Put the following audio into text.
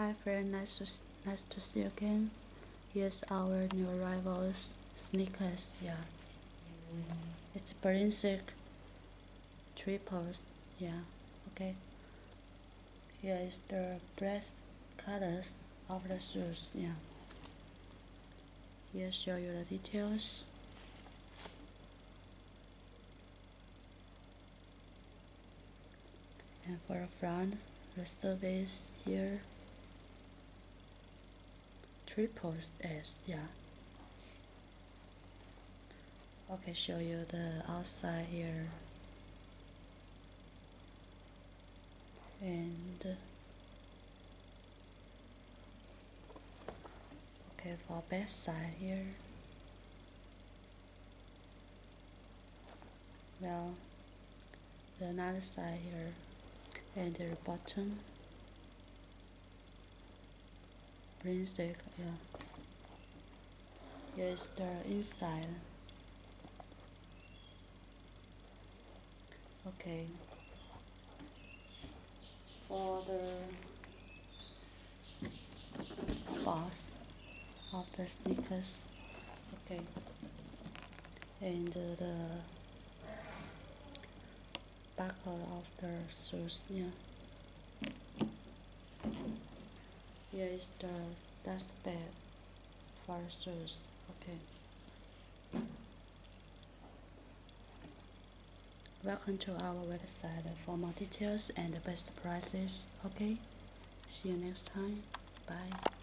Hi friend, nice to see you again. Here's our new arrivals sneakers. Yeah, it's Balenciaga triples. Yeah, okay. Here is the breast colors of the shoes. Yeah. Here show you the details. And for the front, the service here. Triples S. Yeah. Okay, show you the outside here. And okay, for back side here. Well, the another side here, and the bottom. Broomstick, yeah. Here's the inside. Okay. For the box of the sneakers. Okay. And the buckle of the shoes, yeah. Here is the dust bag for shoes. Okay. Welcome to our website for more details and the best prices. Okay. See you next time. Bye.